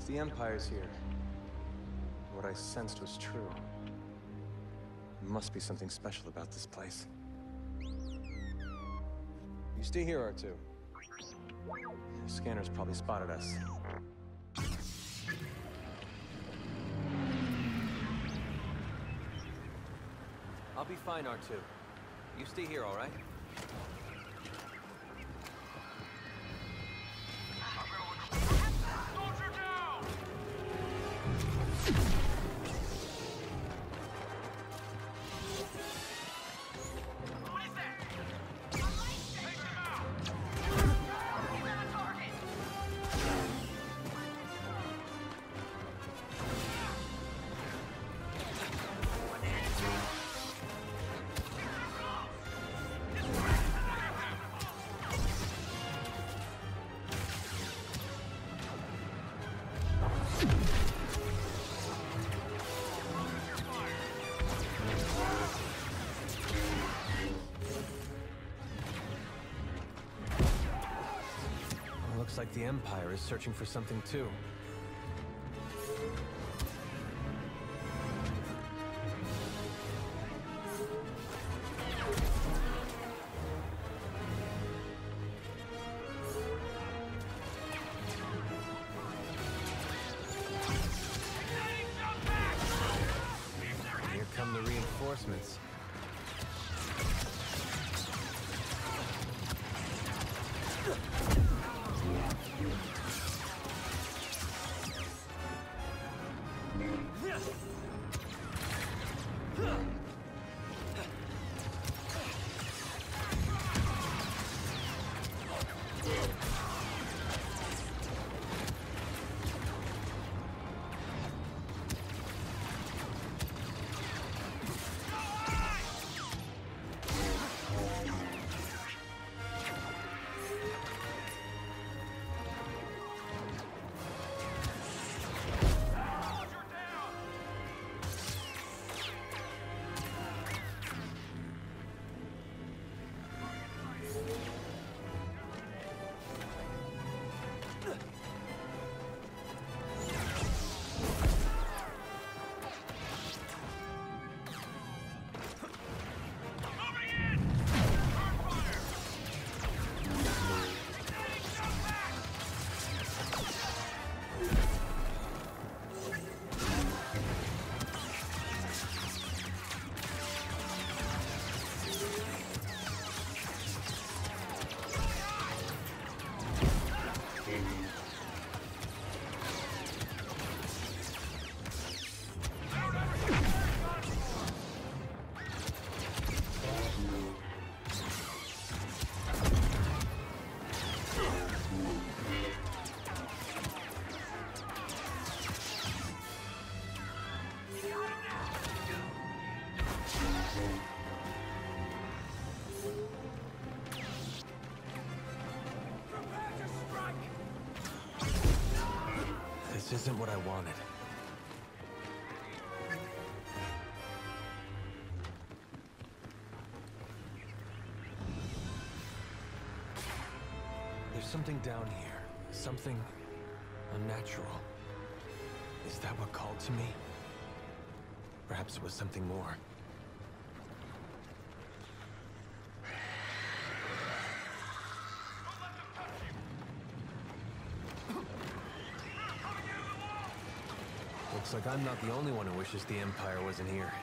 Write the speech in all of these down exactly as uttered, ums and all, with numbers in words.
If the Empire's here, what I sensed was true. There must be something special about this place. You stay here, R two. The scanners probably spotted us. I'll be fine, R two. You stay here, all right? Looks like the Empire is searching for something too. Here come the reinforcements. This isn't what I wanted. There's something down here. Something unnatural. Is that what called to me? Perhaps it was something more. Looks like I'm not the only one who wishes the Empire wasn't here.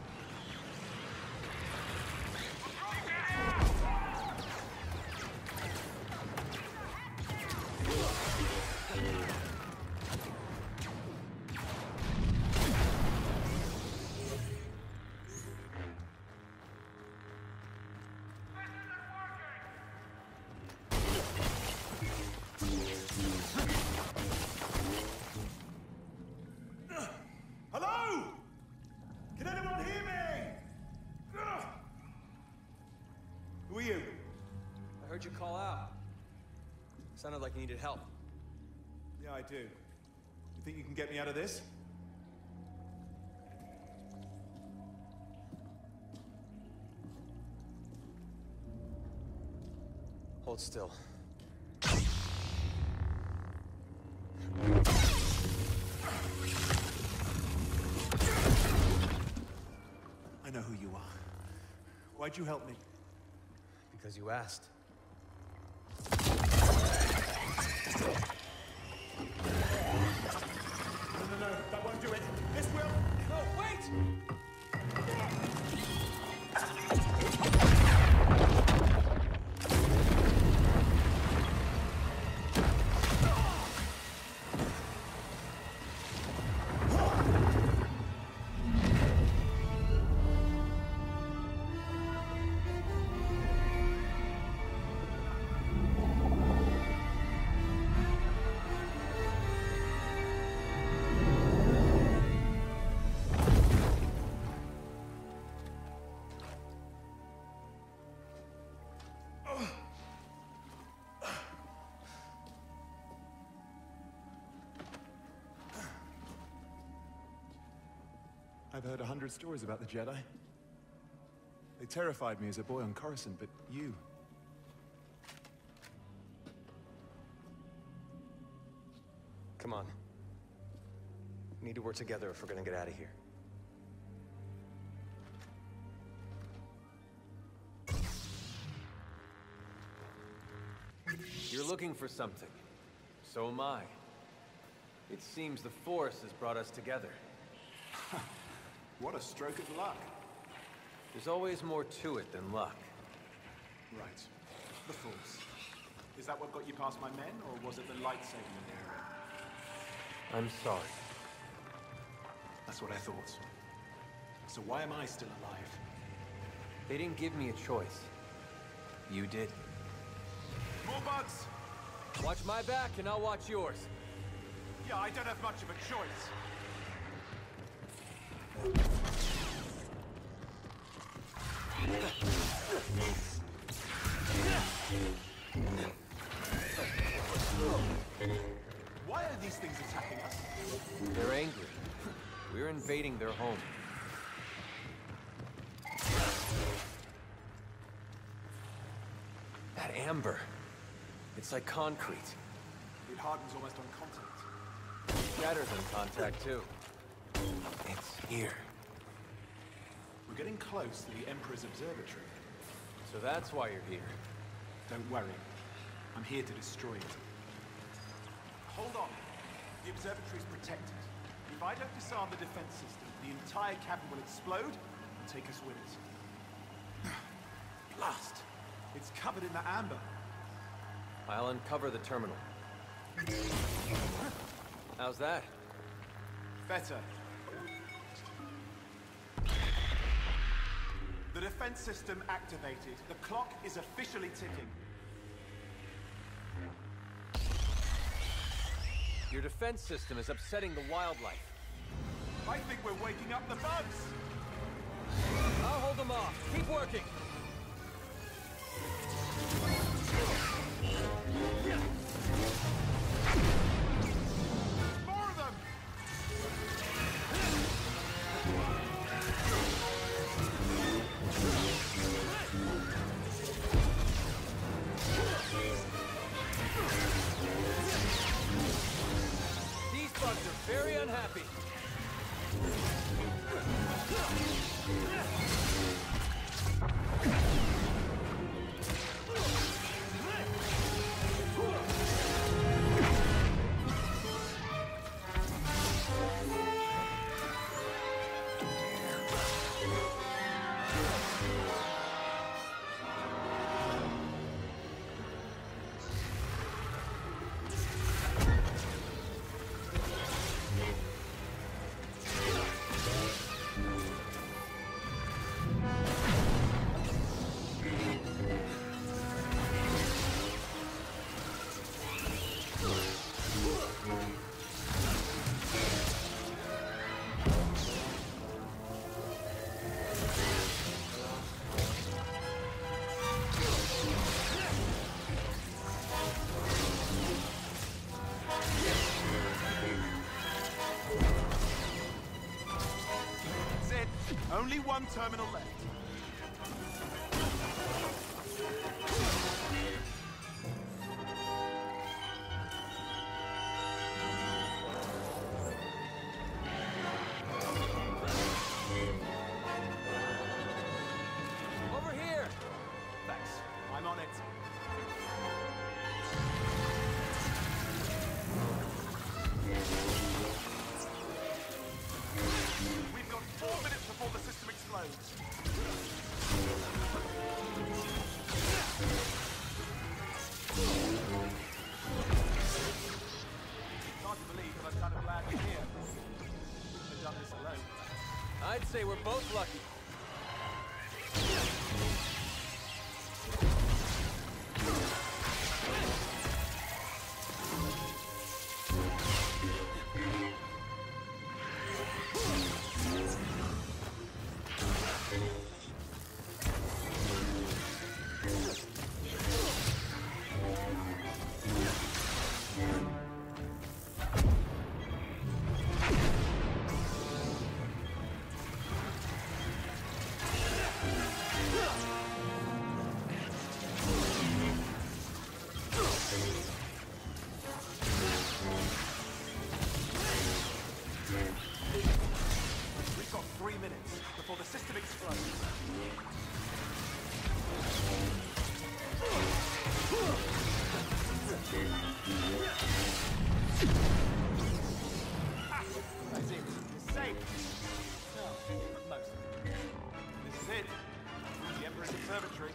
Heard you call out. Sounded like you needed help. Yeah, I do. You think you can get me out of this? Hold still. Why'd you help me? Because you asked. No, no, no, that won't do it. This will. No, wait! I've heard a hundred stories about the Jedi. They terrified me as a boy on Coruscant, but you... Come on. We need to work together if we're gonna get out of here. You're looking for something. So am I. It seems the Force has brought us together. What a stroke of luck. There's always more to it than luck. Right. The Force. Is that what got you past my men, or was it the lightsaber area? I'm sorry. That's what I thought. So why am I still alive? They didn't give me a choice. You did. More bugs! Watch my back and I'll watch yours. Yeah, I don't have much of a choice. Why are these things attacking us? They're angry. We're invading their home. That amber. It's like concrete. It hardens almost on contact. Shatters in contact, too. It's here. We're getting close to the Emperor's observatory. So that's why you're here. Don't worry. I'm here to destroy it. Hold on. The observatory is protected. If I don't disarm the defense system, the entire cavern will explode and take us with it. Blast! It's covered in the amber. I'll uncover the terminal. How's that? Better. The defense system activated. The clock is officially ticking. Your defense system is upsetting the wildlife. I think we're waking up the bugs! I'll hold them off. Keep working. More of them! These bugs are very unhappy. Only one terminal left. Over here! say we're both lucky. We've got three minutes before the system explodes. That's it. It's safe. No, most of it. This is it. The Emperor's Observatory.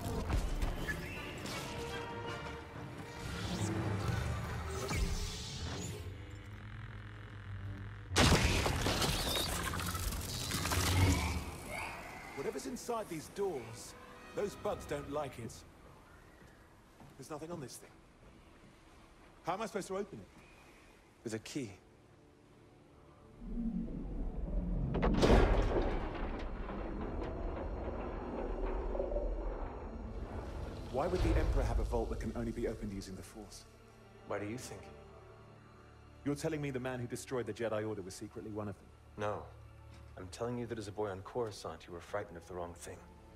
Whatever's inside these doors, those bugs don't like it. There's nothing on this thing. How am I supposed to open it? With a key. Why would the Emperor have a vault that can only be opened using the Force? Why do you think? You're telling me the man who destroyed the Jedi Order was secretly one of them? No. I'm telling you that as a boy on Coruscant, you were frightened of the wrong thing.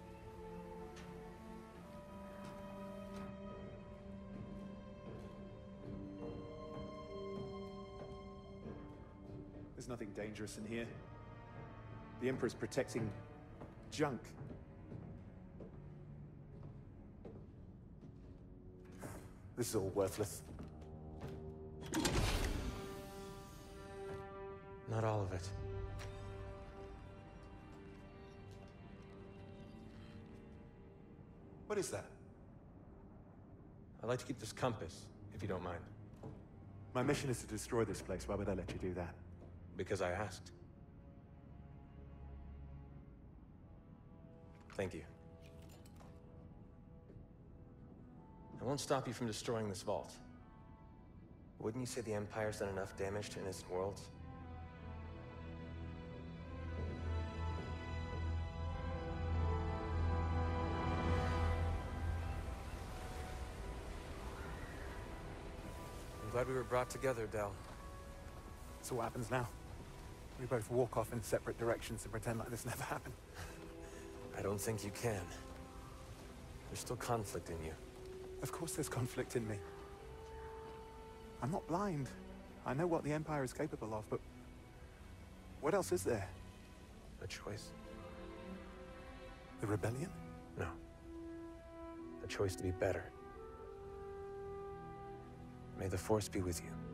There's nothing dangerous in here. The Emperor's protecting junk. This is all worthless. Not all of it. What is that? I'd like to keep this compass, if you don't mind. My mission is to destroy this place. Why would I let you do that? Because I asked. Thank you. I won't stop you from destroying this vault. Wouldn't you say the Empire's done enough damage to innocent worlds? I'm glad we were brought together, Del. So what happens now? We both walk off in separate directions and pretend like this never happened. I don't think you can. There's still conflict in you. Of course there's conflict in me. I'm not blind. I know what the Empire is capable of, but what else is there? A choice? The rebellion? No. A choice to be better. May the Force be with you.